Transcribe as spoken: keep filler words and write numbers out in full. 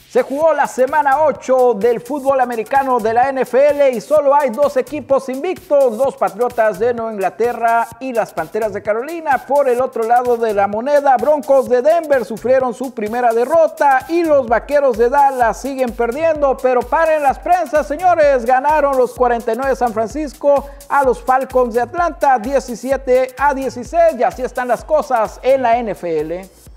Se jugó la semana ocho del fútbol americano de la N F L y solo hay dos equipos invictos, los Patriotas de Nueva Inglaterra y las Panteras de Carolina. Por el otro lado de la moneda, Broncos de Denver sufrieron su primera derrota y los Vaqueros de Dallas siguen perdiendo, pero paren las prensas, señores, ganaron los cuarenta y nueve de San Francisco a los Falcons de Atlanta diecisiete a dieciséis y así están las cosas en la N F L.